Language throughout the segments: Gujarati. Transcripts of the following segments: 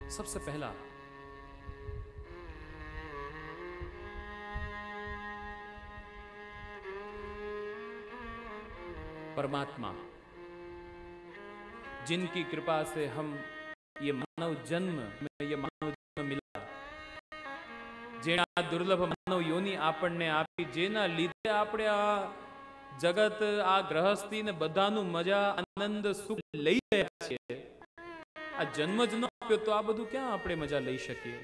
सबसे पहला परमात्मा, जिनकी कृपा से हम ये मानव जन्म मिला, जेना दुर्लभ मानव योनि आपने आपी, जेना लीधे आपणे आ जगत आ गृहस्थी ने बधानु मजा आनंद सुख लई रह्या छीए। आ जन्म ज न आप्यो तो आ बधुं क्यां आपणे मजा लई शकीए?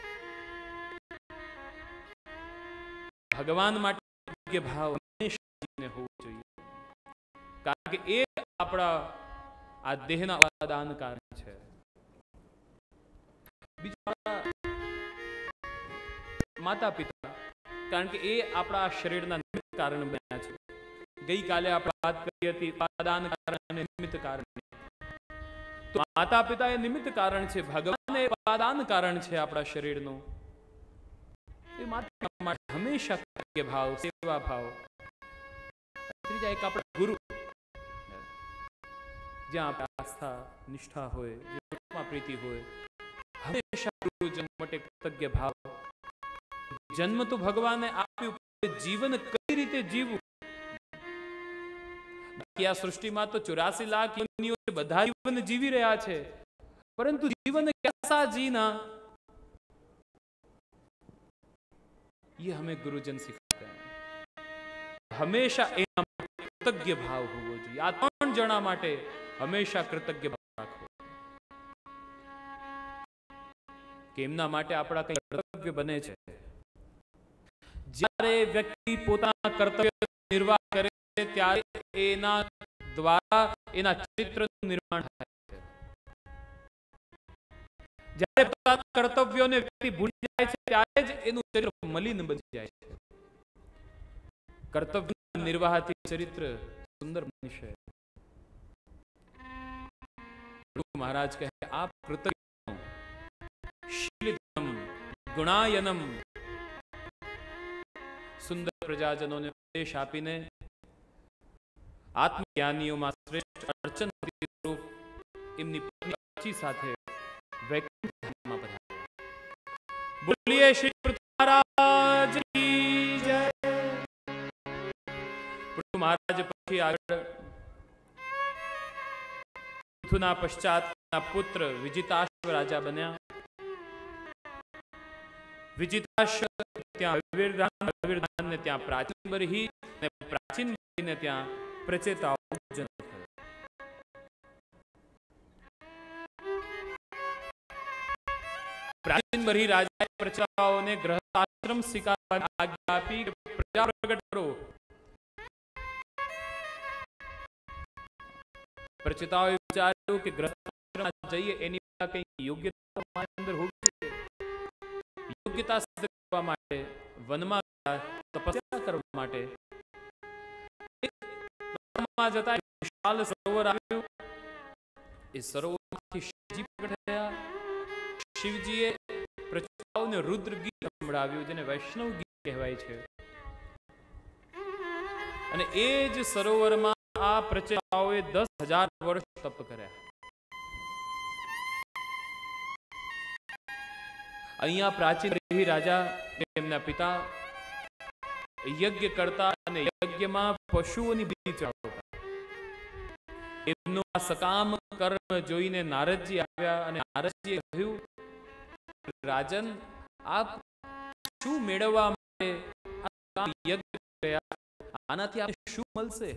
भगवान माटे योग्य भाव हमेशा होवो जोईए, कारण के ए आपणा आ देहना उपादान कारण छे। बीजा माता पिता, कारण के ए आपणा शरीरना निमित्त कारण बन्या छे। गई काले આપણે વાત કરી હતી ઉપાદાન કારણ અને નિમિત્ત કારણ। તો માતા પિતા એ નિમિત્ત કારણ છે, ભગવાન એ ઉપાદાન કારણ છે આપણા શરીરનું। એ માતા માટે હંમેશા કર્તવ્ય ભાવ, સેવા ભાવ। ત્રીજા એક આપણા ગુરુ, જ્યાં આપણે આસ્થા નિષ્ઠા હોય, જ્યાં પ્રીતિ હોય, હંમેશા ગુરુજન માટે કર્તવ્ય ભાવ। જન્મ તો ભગવાને આપ્યું, જીવન કઈ રીતે જીવવું? આ સૃષ્ટિમાં તો 84 લાખ યોનિઓ બધા જીવન જીવી રહ્યા છે, પરંતુ જીવન कैसा जीना ये हमें गुरुजन सिखाते हैं। हमेशा एना कृतज्ञ भाव होवो जोईए। आ त्रण जणा माटे हमेशा कृतज्ञ भाव राखो के एमना माटे आपणा कई कर्तव्य बने छे। ज्यारे व्यक्ति पोताना कर्तव्य निर्वाह करे त्यारे एना द्वारा एना चरित्रનું નિર્માણ થાય છે। જ્યારે પોતાના કર્તવ્યોને વ્યક્તિ ભૂલી જાય છે ત્યારે જ એનું ચરિત્ર મલિન બની જાય છે। કર્તવ્યના નિર્વાહથી ચરિત્ર સુંદર બનશે। મહારાજ કહે આપ કૃતજ્ઞ શીલધમ ગુણાયનમ સુંદર પ્રજાજનોને ઉપદેશ આપીને આત્મજ્ઞાનીઓમાં શ્રેષ્ઠ અર્ચન સ્વરૂપ એમની પત્ની સાથે વૈકુંઠમાં પધાર્યા। બોલીએ શ્રી પૃથ્વી મહારાજ કી જય। પૃથ્વી મહારાજ પછી આગળ પૃથુના પશ્ચાતના પુત્ર વિજિતાશ્વ રાજા બન્યા। વિજિતાશ્વ ત્યાં અવિર્ધાન ને ત્યાં પ્રાચીન બરહી ને પ્રાચીન બરહીને ત્યાં પ્રચેતાઓ પૂજન થયું। પ્રાચીન બરહી રાજાએ પ્રજાઓને ગૃહસ્થાશ્રમ સ્વીકારવાની આજ્ઞા આપી કે પ્રજા પ્રગટ કરો। પ્રચેતાઓએ વિચાર્યું કે ગૃહસ્થાશ્રમમાં જઈએ એની કંઈ યોગ્યતા અમારી અંદર હોવી જોઈએ। યોગ્યતા સિદ્ધ કરવા માટે વનમાં તપસ્યા કરવા માટે જતા વિશાલ સરોવર આવ્યું। એ સરોવરમાંથી શિવજી પ્રગટ થયા। શિવજીએ પ્રજાઓને રુદ્ર ગીત સંભળાવ્યું, જેને વૈષ્ણવ ગીત કહેવાય છે। અને એ જ સરોવરમાં આ પ્રજાઓએ 10,000 વર્ષ તપ કર્યા। અહીંયા પ્રાચીન રાજા એમના પિતા યજ્ઞ કરતા અને યજ્ઞમાં પશુઓની બલિ ચડાવતા। એમનો આ સકામ કર્મ જોઈને નારદજી આવ્યા અને નારદજીએ કહ્યું, રાજન આપ શું મેળવવા માટે આ યજ્ઞ કર્યા? આનાથી આપને શું મળશે?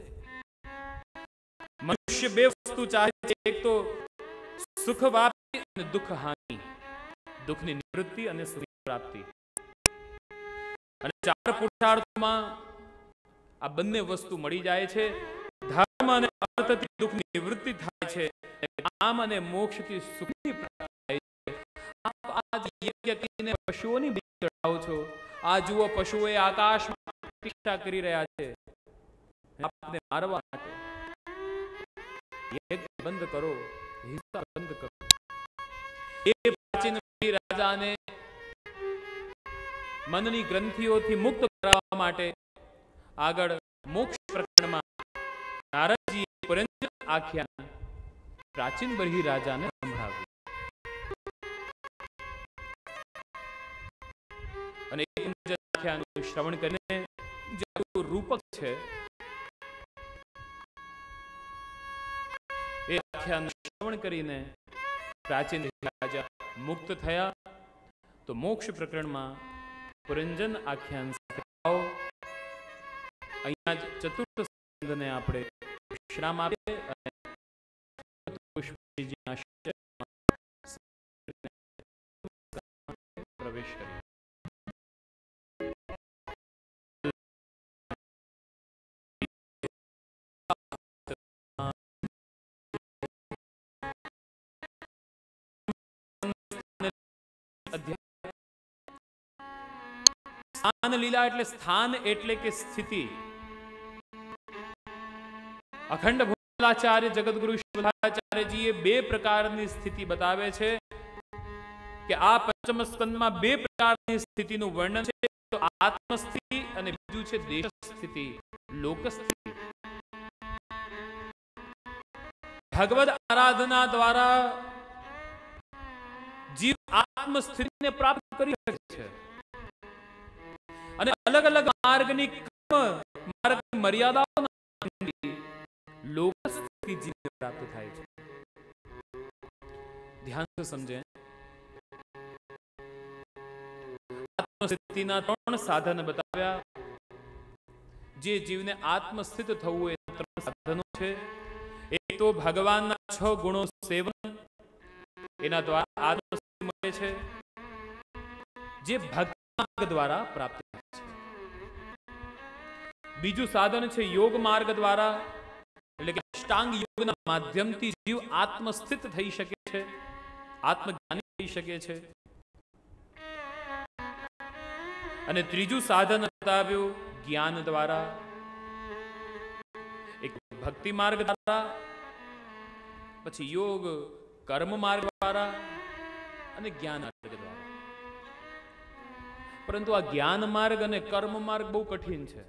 મનુષ્ય બે વસ્તુ ચાહે છે, એક તો સુખ પ્રાપ્તિ અને દુઃખ હાનિ, દુઃખની નિવૃત્તિ અને સુખની પ્રાપ્તિ। અને 4 પુરુષાર્થમાં આ બંને વસ્તુ મળી જાય છે। ધર્મ અને અર્થથી દુઃખની નિવૃત્તિ થાય છે, કામ અને મોક્ષથી સુખની પ્રાપ્તિ થાય છે। આપ આ યજ્ઞ કરીને પશુઓની બલિ ચડાવો છો। આ જુઓ પશુઓએ આકાશમાં પ્રતિષ્ઠા કરી રહ્યા છે આપને મારવા માટે। યજ્ઞ બંધ કરો, હિંસા બંધ કરો। એ પ્રાચીન રાજાને મનની ગ્રંથિઓથી મુક્ત કરાવવા માટે આગળ મોક્ષ પ્રકરણમાં નારદજીએ પુરંજન આખ્યાન પ્રાચીન બરહી રાજાને સંભળાવ્યું। અને એક આખ્યાનનું શ્રવણ કરીને જે રૂપક છે એ આખ્યાન શ્રવણ કરીને પ્રાચીન રાજા મુક્ત થયા. તો મોક્ષ પ્રકરણમાં પુરંજન આખ્યાન સાથે આવો. અહીંયા જ ચતુર્થ સ્કંદને આપણે વિશ્રામ આપીએ અને પુષ્પજીના પ્રવેશ કરીએ. સ્થાન લીલા એટલે સ્થાન એટલે કે સ્થિતિ. અખંડ ભૂલાચાર્ય જગતગુરુ શિવાચાર્યજીએ બે પ્રકારની સ્થિતિ બતાવે છે કે આ પંચમ સ્કંદમાં બે પ્રકારની સ્થિતિનું વર્ણન છે. તો આત્મસ્થિતિ અને બીજું છે દેશ સ્થિતિ, લોક સ્થિતિ. ભગવદ આરાધના દ્વારા જીવ આત્મસ્થિતિને પ્રાપ્ત કરી શકે છે અને અલગ અલગ માર્ગની માર્ગની મર્યાદાઓના લોક સ્થિતિ જીવને પ્રાપ્ત થાય છે. ધ્યાનથી સમજે. આત્મસ્થિતિના 3 સાધન બતાવ્યા. જે જીવને આત્મસ્થિત થવું એ 3 સાધનો છે. એક તો ભગવાનના 6 ગુણો સેવન, એના દ્વારા આત્મસ્થિતિ મળે છે, જે ભક્તિ માર્ગ દ્વારા પ્રાપ્ત થાય છે. બીજું સાધન છે યોગ માર્ગ દ્વારા, એટલે કે અષ્ટાંગ યોગના માધ્યમથી જીવ આત્મસ્થિત થઈ શકે છે, આત્મજ્ઞાની થઈ શકે છે. અને ત્રીજું સાધન બતાવ્યું જ્ઞાન દ્વારા, એક ભક્તિ માર્ગ દ્વારા, પછી યોગ કર્મ માર્ગ દ્વારા અને જ્ઞાન માર્ગ દ્વારા. પરંતુ આ જ્ઞાન માર્ગ અને કર્મ માર્ગ બહુ કઠિન છે.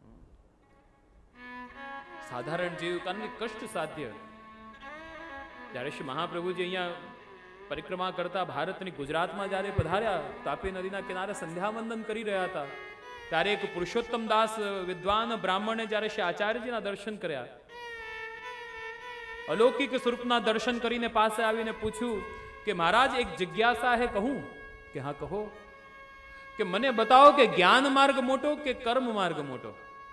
સાધારણ જીવ કારણ કે કષ્ટ સાધ્ય. જ્યારે શ્રી મહાપ્રભુજી અહીંયા પરિક્રમા કરતા ભારતની ગુજરાતમાં જ્યારે પધાર્યા, તાપી નદીના કિનારે સંધ્યાવંદન કરી રહ્યા હતા, ત્યારે એક પુરુષોત્તમ દાસ વિદ્વાન બ્રાહ્મણે જ્યારે શ્રી આચાર્યજીના દર્શન કર્યા, અલૌકિક સ્વરૂપના દર્શન કરીને પાસે આવીને પૂછ્યું કે મહારાજ એક જિજ્ઞાસા હે, કહું? કે હા કહો. કે મને બતાવો કે જ્ઞાન માર્ગ મોટો કે કર્મ માર્ગ મોટો?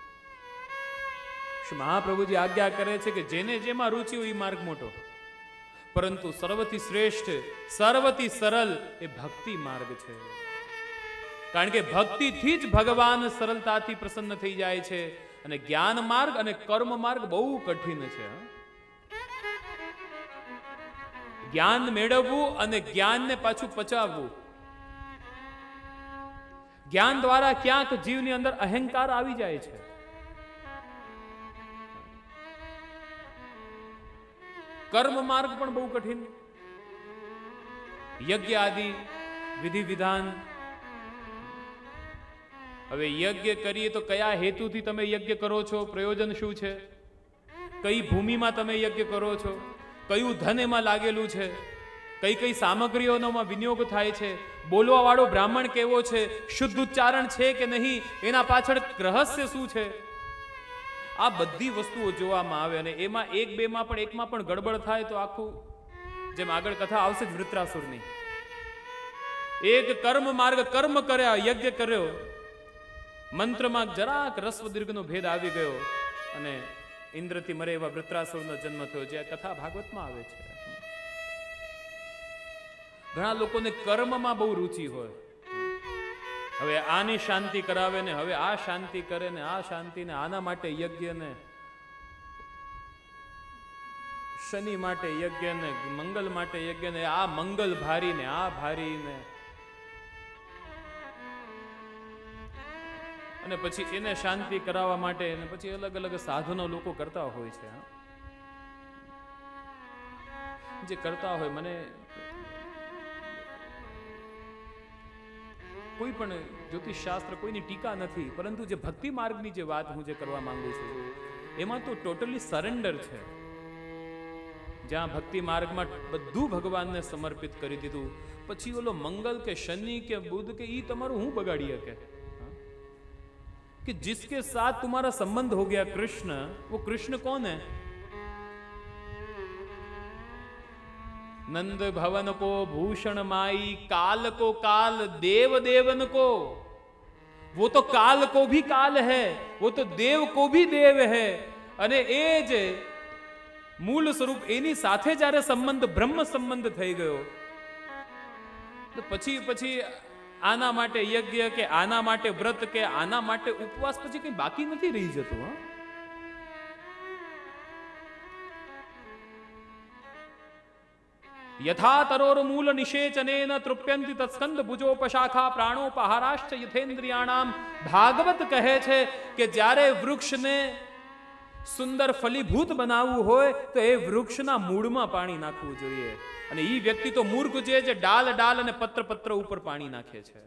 શ્રી મહાપ્રભુજી આજ્ઞા કરે છે કે જેને જેમાં રુચિ હોય એ માર્ગ મોટો, પરંતુ સર્વથી શ્રેષ્ઠ, સર્વથી સરળ એ ભક્તિ માર્ગ છે. કારણ કે ભક્તિથી જ ભગવાન સરળતાથી પ્રસન્ન થઈ જાય છે. અને જ્ઞાન માર્ગ અને કર્મ માર્ગ બહુ કઠિન છે. જ્ઞાન મેળવવું અને જ્ઞાનને પાછું પચાવવું. જ્ઞાન દ્વારા ક્યાંક જીવની અંદર અહંકાર આવી જાય છે. કર્મ માર્ગ પણ બહુ કઠિન. યજ્ઞ આદિ વિધિ વિધાન. હવે યજ્ઞ કરીએ તો કયા હેતુથી તમે યજ્ઞ કરો છો, પ્રયોજન શું છે, કઈ ભૂમિમાં તમે યજ્ઞ કરો છો, કયું ધન એમાં લાગેલું છે, કઈ કઈ સામગ્રીઓનો વિનિયોગ થાય છે, બોલવા વાળો બ્રાહ્મણ કેવો છે, શુદ્ધ ઉચ્ચારણ છે કે નહીં, એના પાછળ રહસ્ય શું છે, આ બધી વસ્તુઓ જોવામાં આવે. અને એમાં એક બેમાં પણ એકમાં પણ ગડબડ થાય તો આખું, જેમ આગળ કથા આવશે જ વૃત્રાસુરની, એક કર્મ માર્ગ કર્મ કર્યા, યજ્ઞ કર્યો, મંત્રમાં જરાક રસ્વ દીર્ઘનો ભેદ આવી ગયો અને ઇન્દ્રથી મરે એવા વૃત્રાસુરનો જન્મ થયો, જે કથા ભાગવતમાં આવે છે. ઘણા લોકોને કર્મમાં બહુ રુચિ હોય. હવે આની શાંતિ કરાવે ને હવે આ શાંતિ કરે ને આ શાંતિ ને આના માટે યજ્ઞ ને શનિ માટે યજ્ઞ ને મંગલ માટે યજ્ઞ ને આ મંગલ ભારી ને આ ભારી ને, અને પછી એને શાંતિ કરાવવા માટે પછી અલગ અલગ સાધનો લોકો કરતા હોય છે. જે કરતા હોય, મને કોઈ પણ જ્યોતિષ શાસ્ત્ર કોઈની ટીકા નથી, પરંતુ જે ભક્તિ માર્ગની જે વાત હું જે કરવા માંગુ છું એમાં તો ટોટલી સરેન્ડર છે. જ્યાં ભક્તિ માર્ગમાં બધું ભગવાનને સમર્પિત કરી દીધું, પછી ઓલો મંગલ કે શનિ કે બુધ કે ઈ તમારું હું બગાડી શકે कि जिसके साथ तुम्हारा संबंध हो गया कृष्ण, वो कृष्ण कौन है? नंद भवन को भूषण माई, काल को काल देव देवन को, वो तो काल को भी काल है, वो तो देव को भी देव है, અને એ જે મૂળ સ્વરૂપ એની સાથે જ્યારે સંબંધ બ્રહ્મ સંબંધ થઈ ગયો તો પછી આના માટે યજ્ઞ કે આના માટે વ્રત કે આના માટે ઉપવાસ પછી કઈ બાકી નથી રહી જતું. યથા તરોર મૂલ નિષેચનેન તૃપ્યંતિ તત્સ્કંદ ભુજોપશાખા પ્રાણોપહારાશ્ચ યથેન્દ્રિયાણામ. ભાગવત કહે છે કે જ્યારે વૃક્ષને સુંદર ફલીભૂત બનાવવું હોય તો એ વૃક્ષના મૂળમાં પાણી નાખવું જોઈએ. અને ઈ વ્યક્તિ તો મૂર્ખ છે જે ડાલ ડાલ અને પત્ર પત્ર ઉપર પાણી નાખે છે,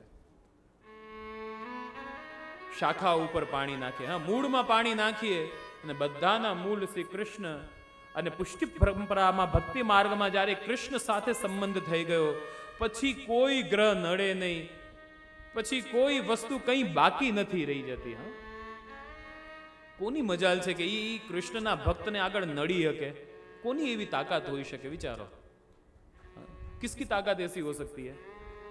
શાખા ઉપર પાણી નાખે. હા, મૂળમાં પાણી નાખીએ અને બધાના મૂળ શ્રી કૃષ્ણ. અને પુષ્ટિ પરંપરામાં ભક્તિ માર્ગમાં જ્યારે કૃષ્ણ સાથે સંબંધ થઈ ગયો પછી કોઈ ગ્રહ નડે નહીં, પછી કોઈ વસ્તુ કંઈ બાકી નથી રહી જતી. હા, કોની મજાલ છે કે ઈ કૃષ્ણના ભક્તને આગળ નડી શકે? કોની એવી તાકાત હોઈ શકે? વિચારો, किसकी ताकत ऐसी हो सकती है?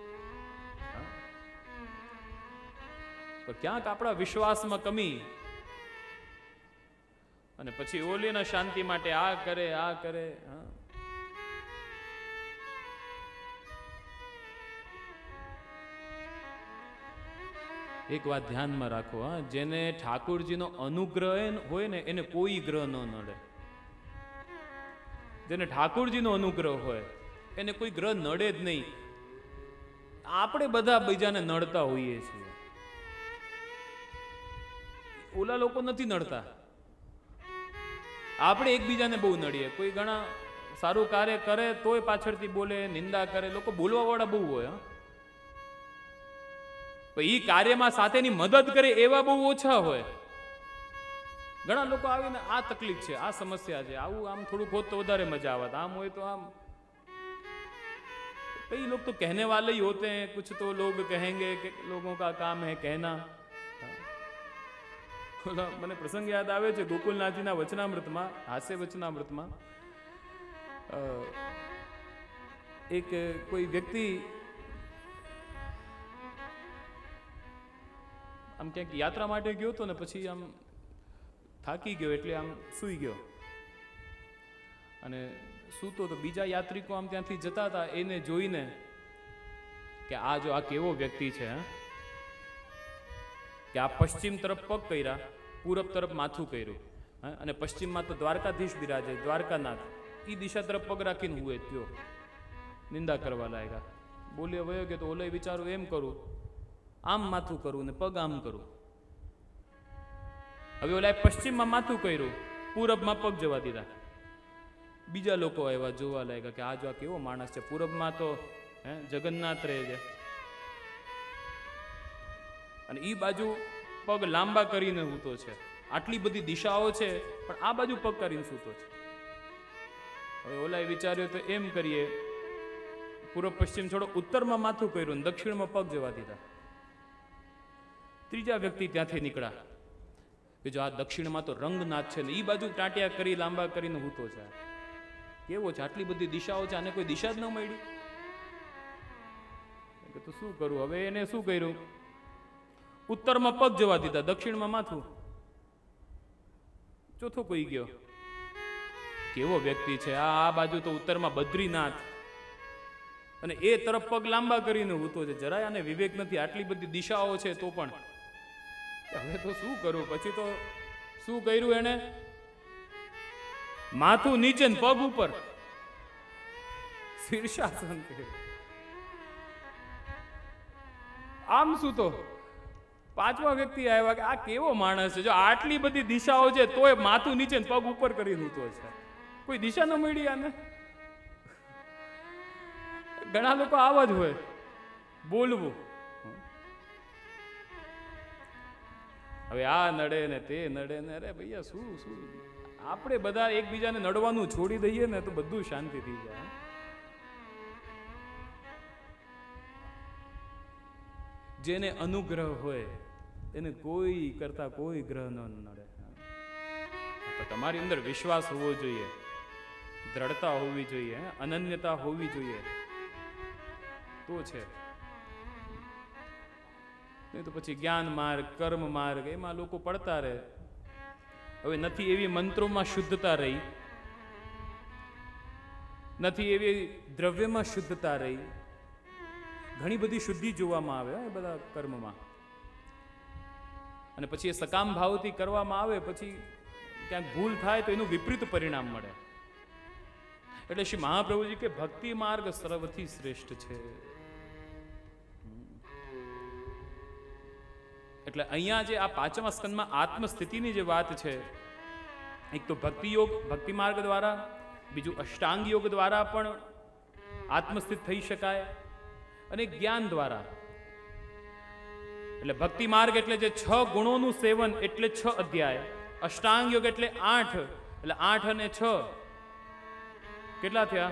તો ક્યાંક આપણા વિશ્વાસમાં કમી, અને પછી ઓલીના શાંતિ માટે આ કરે આ કરે. એક વાત ધ્યાનમાં રાખો, હા, જેને ઠાકોરજીનો અનુગ્રહ હોય ને એને કોઈ ગ્રહ ન નડે. જેને ઠાકોરજીનો અનુગ્રહ હોય એને કોઈ ગ્રહ નડે જ નહીં. આપણે બધા બીજાને નડતા હોઈએ છીએ, ઓલા લોકો નથી નડતા. આપણે એકબીજાને બહુ નડીએ. કોઈ ઘણા સારું કાર્ય કરે તોય પાછળથી બોલે, નિંદા કરે. લોકો બોલવા વાળા બહુ હોય. ઈ કાર્યમાં સાથેની મદદ કરે એવા બહુ ઓછા હોય. ઘણા લોકો આવીને આ તકલીફ છે, આ સમસ્યા છે, આવું આમ થોડુંક હોત તો વધારે મજા આવત, આમ હોય તો આમ. कई लोग तो कहने वाले ही होते हैं, कुछ तो लोग कहेंगे कि लोगों का काम है कहना. મને પ્રસંગ યાદ આવે છે ગોકુલનાથજીના વચનામૃતમાં, હાસ્ય વચનામૃતમાં એક કોઈ વ્યક્તિ આમ ક્યાંક યાત્રા માટે ગયો હતો ને પછી આમ થાકી ગયો એટલે આમ સૂઈ ગયો. અને સૂતો તો બીજા યાત્રિકો આમ ત્યાંથી જતા હતા, એને જોઈને કે આ જો આ કેવો વ્યક્તિ છે, કે આ પશ્ચિમ તરફ પગ કર્યા, પૂરબ તરફ માથું કર્યું, અને પશ્ચિમમાં તો દ્વારકાધીશ બિરાજે, દ્વારકાનાથ, એ દિશા તરફ પગ રાખીને હુએ થયો. નિંદા કરવા લાગ્યા. બોલ્યો વયો કે તો ઓલે વિચારું એમ કરું, આમ માથું કરું ને પગ આમ કરું. હવે ઓલા પશ્ચિમમાં માથું કર્યું, પૂરબમાં પગ જવા દીધા. બીજા લોકો એવા જોવા લાગ્યા કે આ જો આ કેવો માણસ છે, પૂરબમાં તો જગન્નાથ રહે છે અને ઈ બાજુ પગ લાંબા કરીને સૂતો છે. આટલી બધી દિશાઓ છે પણ આ બાજુ પગ કરીને સૂતો છે. હવે ઓલાએ વિચાર્યું તો એમ કરીએ, પૂર્વ પશ્ચિમ છોડો, ઉત્તરમાં માથું કર્યું, દક્ષિણમાં પગ જવા દીધા. ત્રીજા વ્યક્તિ ત્યાંથી નીકળ્યા કે જો આ દક્ષિણમાં તો રંગનાથ છે ને ઈ બાજુ ટાંટિયા કરી લાંબા કરીને સૂતો છે. કેવો છે? આટલી બધી દિશાઓ છે, આને કોઈ દિશા જ ન મળી. તો શું કરું? હવે એને શું કર્યું? ઉત્તરમાં પગ જવા દીધા, દક્ષિણમાં માથું. ચોથો કોઈ ગયો. કેવો વ્યક્તિ છે આ બાજુ તો ઉત્તરમાં બદ્રીનાથ અને એ તરફ પગ લાંબા કરીને સૂતો છે. જરાય આને વિવેક નથી. આટલી બધી દિશાઓ છે તો પણ. હવે તો શું કરું? પછી તો શું કર્યું એને? માથું નીચે ને પગ ઉપર, શીર્ષાસન કર્યું. આમ સૂતો. પાંચમા વ્યક્તિ આવ્યા કે આ કેવો માણસ છે, જો આટલી બધી દિશાઓ છે તોય માથું નીચે પગ ઉપર કરી સૂતો છે. કોઈ દિશા ન મળી આને. ઘણા લોકો આવા જ હોય, બોલવું. હવે આ નડે ને તે નડે ને, અરે ભૈયા શું શું, આપણે બધા એકબીજાને નડવાનું છોડી દઈએ ને તો બધું શાંતિ થઈ જાય. જેને અનુગ્રહ હોય એને કોઈ કરતા કોઈ ગ્રહ ન નડે. તો તમારી અંદર વિશ્વાસ હોવો જોઈએ, દ્રઢતા હોવી જોઈએ, અનન્યતા હોવી જોઈએ, તો છે. નહીં તો પછી જ્ઞાન માર્ગ, કર્મ માર્ગ એમાં લોકો પડતા રહે. હવે નથી એવી મંત્રોમાં શુદ્ધતા રહી, નથી એવી દ્રવ્યમાં શુદ્ધતા રહી. ઘણી બધી શુદ્ધિ જોવામાં આવે એ બધા કર્મમાં, અને પછી એ સકામ ભાવથી કરવામાં આવે પછી ક્યાંક ભૂલ થાય તો એનું વિપરીત પરિણામ મળે. એટલે શ્રી મહાપ્રભુજી કે ભક્તિ માર્ગ સર્વથી શ્રેષ્ઠ છે. એટલે અહીંયા જે આ 5મા સ્કંદમાં આત્મસ્થિતિની જે વાત છે, એક તો ભક્તિ યોગ, ભક્તિ માર્ગ દ્વારા, બીજું અષ્ટાંગ યોગ દ્વારા પણ આત્મસ્થિત થઈ શકાય, અને જ્ઞાન દ્વારા. એટલે ભક્તિ માર્ગ એટલે જે 6 ગુણોનું સેવન એટલે 6 અધ્યાય, અષ્ટાંગ યોગ એટલે 8, એટલે 8 અને 6 કેટલા થયા?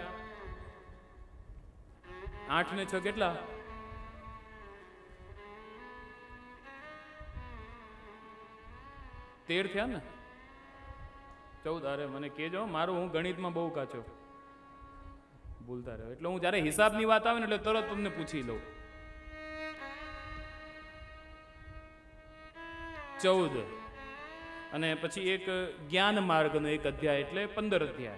8 ને 6 કેટલા? 13 થયા ને? 14. અરે મને કેજો, મારું હું ગણિતમાં બહુ કાચો, ભૂલતા રહ્યો. એટલે હું જ્યારે હિસાબની વાત આવે ને એટલે તરત તમને પૂછી લઉં. 14 અને પછી એક જ્ઞાન માર્ગનો એક અધ્યાય એટલે 15 અધ્યાય.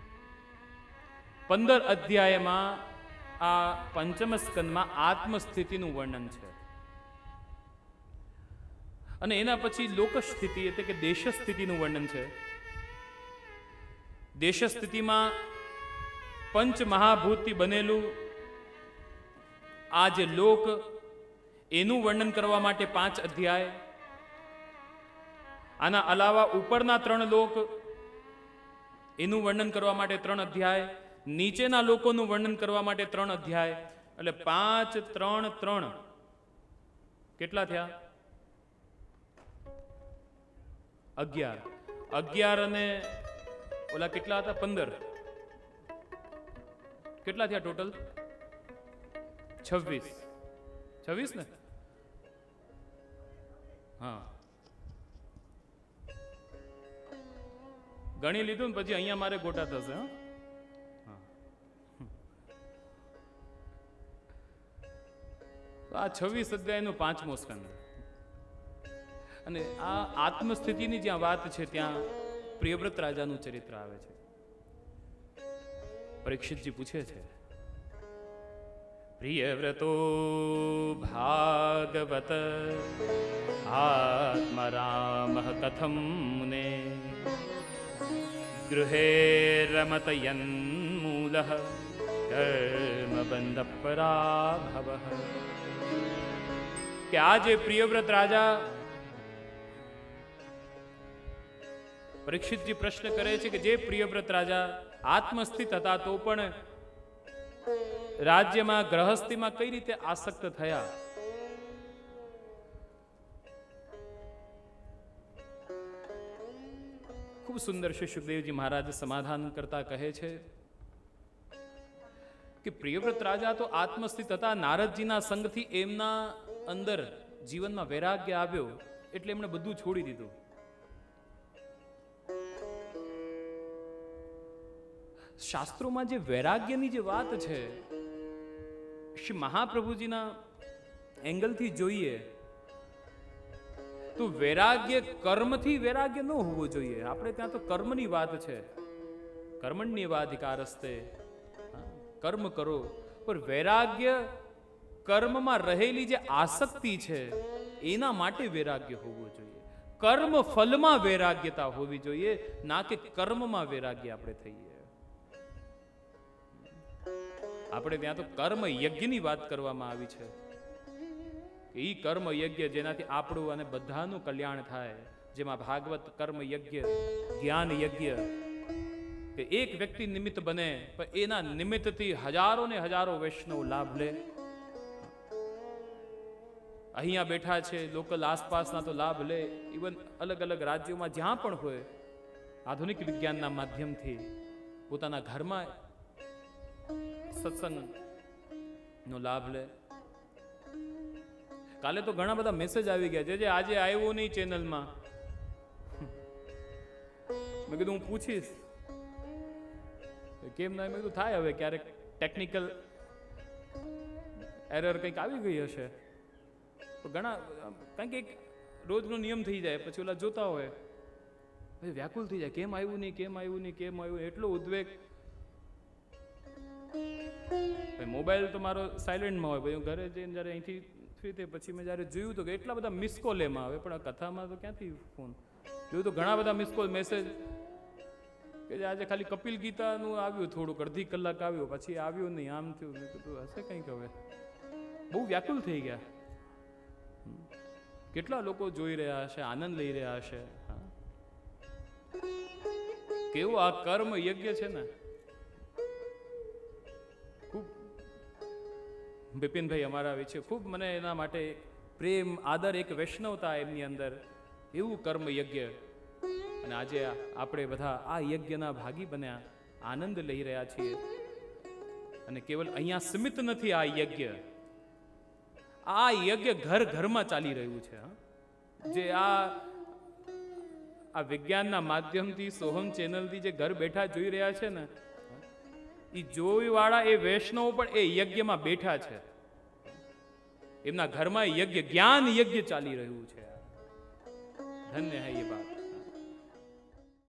15 અધ્યાયમાં આ 5મ સ્કંદમાં આત્મસ્થિતિનું વર્ણન છે, અને એના પછી લોકસ્થિતિ એટલે કે દેશ સ્થિતિનું વર્ણન છે. દેશ સ્થિતિમાં પંચ મહાભૂતથી બનેલું આ જે લોક, એનું વર્ણન કરવા માટે 5 અધ્યાય. આના અલાવા ઉપરના 3 લોક, એનું વર્ણન કરવા માટે 3 અધ્યાય. નીચેના લોકોનું વર્ણન કરવા માટે 3 અધ્યાય. એટલે 5, 3, 3 કેટલા થયા? 11. 11 અને ઓલા કેટલા હતા? 15. કેટલા થયા ટોટલ? 26. 26 ને? હા, ગણી લીધું ને પછી અહીંયા મારે ગોટા થશે. હા, આ 26 અધ્યાયનું 5મો સ્કંદ. અને આ આત્મસ્થિતિની જ્યાં વાત છે ત્યાં પ્રિયવ્રત રાજાનું ચરિત્ર આવે છે. પરીક્ષિતજી પૂછે છે, પ્રિયવ્રતો ભાગવત આત્મરામ કથમ મુને ગૃહે રમતયન્મૂલ કર્મબંધ પરાભવ. કે આ જે પ્રિયવ્રત રાજા, પરીક્ષિતજી પ્રશ્ન કરે છે કે જે પ્રિયવ્રત રાજા આત્મસ્થિત હતા તો પણ રાજ્યમાં, ગ્રહસ્થીમાં કઈ રીતે આસક્ત થયા? ખૂબ સુંદર શ્રી સુખદેવજી મહારાજ સમાધાન કરતા કહે છે કે પ્રિયવ્રત રાજા તો આત્મસ્થિત હતા. નારદજીના સંગથી એમના અંદર જીવનમાં વૈરાગ્ય આવ્યો એટલે એમણે બધું છોડી દીધું. શાસ્ત્રોમાં જે વૈરાગ્યની જે વાત છે, શ્રી મહાપ્રભુજીના એંગલથી જોઈએ તો વૈરાગ્ય કર્મથી વૈરાગ્ય ન હોવું જોઈએ. આપણે ત્યાં તો કર્મની વાત છે, કર્મણ્યેવાધિકારસ્તે, કર્મ કરો. પણ વૈરાગ્ય કર્મમાં રહેલી જે આસક્તિ છે એના માટે વૈરાગ્ય હોવું જોઈએ. કર્મ ફલમાં વૈરાગ્યતા હોવી જોઈએ, ના કે કર્મમાં વૈરાગ્ય આપણે થઈએ. આપણે ત્યાં તો કર્મ યજ્ઞની વાત કરવામાં આવી છે. એ કર્મ યજ્ઞ જેનાથી આપણું અને બધાનું કલ્યાણ થાય, જેમાં ભાગવત કર્મ યજ્ઞ, જ્ઞાન યજ્ઞ, કે એક વ્યક્તિ નિમિત્ત બને પણ એના નિમિત્તથી હજારો ને હજારો વૈષ્ણવ લાભ લે. અહીંયા બેઠા છે લોકલ આસપાસના તો લાભ લે, ઇવન અલગ અલગ રાજ્યોમાં જ્યાં પણ હોય આધુનિક વિજ્ઞાનના માધ્યમથી પોતાના ઘરમાં સત્સંગ નો લાભ લે. કાલે તો ઘણા બધા મેસેજ આવી ગયા છે, જે આજે આવ્યો નહીં ચેનલમાં. મેં કીધું હું પૂછીશ કેમ ના. મેં કીધું થાય હવે ક્યારેક ટેકનિકલ એરર કંઈક આવી ગઈ હશે. તો ઘણા કારણ કે એક રોજનો નિયમ થઈ જાય, પછી ઓલા જોતા હોય પછી વ્યાકુલ થઈ જાય, કેમ આવ્યું નહીં, કેમ આવ્યું નહીં, કેમ આવ્યું, એટલો ઉદ્વેગ. મોબાઈલ તો મારો સાયલેન્ટમાં હોય, પછી હું ઘરે જઈને જ્યારે અહીંથી ફ્રી થઈ પછી મેં જ્યારે જોયું તો કે એટલા બધા મિસ કોલ એમાં આવે, પણ આ કથામાં તો ક્યાંથી ફોન જોયું તો ઘણા બધા મિસ કોલ મેસેજ કે જે આજે ખાલી કપિલ ગીતાનું આવ્યું થોડુંક, અડધી કલાક આવ્યું, પછી આવ્યું નહીં, આમ થયું. મેં કીધું હશે કંઈક. હવે બહુ વ્યાકુલ થઈ ગયા. કેટલા લોકો જોઈ રહ્યા હશે, આનંદ લઈ રહ્યા હશે. કેવું આ કર્મ યજ્ઞ છે ને. ખૂબ બિપિનભાઈ અમારા વિશે ખૂબ મને એના માટે પ્રેમ, આદર, એક વૈષ્ણવતા એમની અંદર, એવું કર્મ યજ્ઞ. અને આજે આપણે બધા આ યજ્ઞના ભાગી બન્યા, આનંદ લઈ રહ્યા છીએ. અને કેવલ અહીંયા સીમિત નથી આ યજ્ઞ, આ યજ્ઞ ઘર ઘરમાં ચાલી રહ્યું છે. જે આ વિજ્ઞાનના માધ્યમથી, સોહમ ચેનલથી જે ઘર બેઠા જોઈ રહ્યા છે ને, એ જોઈવાળા એ વૈષ્ણવ પણ એ યજ્ઞમાં બેઠા છે. એમના ઘરમાં યજ્ઞ, જ્ઞાન યજ્ઞ ચાલી રહ્યું છે. ધન્ય હૈ એ બાત.